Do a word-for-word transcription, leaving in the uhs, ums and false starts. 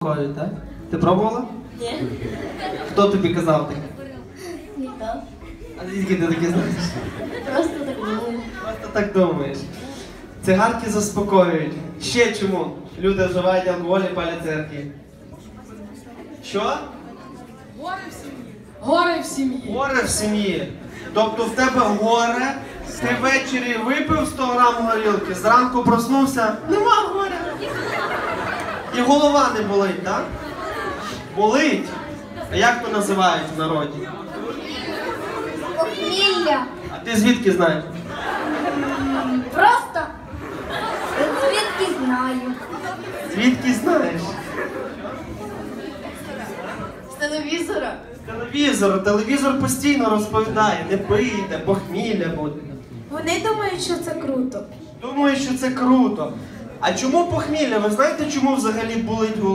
заспокоюють, так? Ти пробувала? Ні. Хто тобі казав таке? Ніхто. А звідки ти таке знаєш? Просто так думаю. Просто так думаєш. Цигарки заспокоюють. Ще чому? Люди вживають алкоголь і палять цигарки. Що? Горе в сім'ї. Горе в сім'ї. Горе в сім'ї. Тобто в тебе горе, ти ввечері випив сто грам горілки, зранку проснувся, нема горя. І голова не болить, так? Болить. А як то називають в народі? Похмілля. А ти звідки знаєш? Просто звідки знаю. Звідки знаєш? З телевізора. Телевізор, телевізор постійно розповідає, не пийте, похмілля буде. Вони думають, що це круто. Думаю, що це круто. А чому похмілля? Ви знаєте, чому взагалі болить голова?